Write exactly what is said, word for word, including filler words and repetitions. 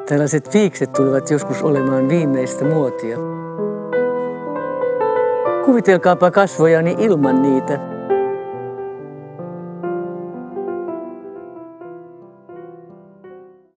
Tällaiset viikset tulivat joskus olemaan viimeistä muotia. Kuvitelkaapa kasvojani ilman niitä.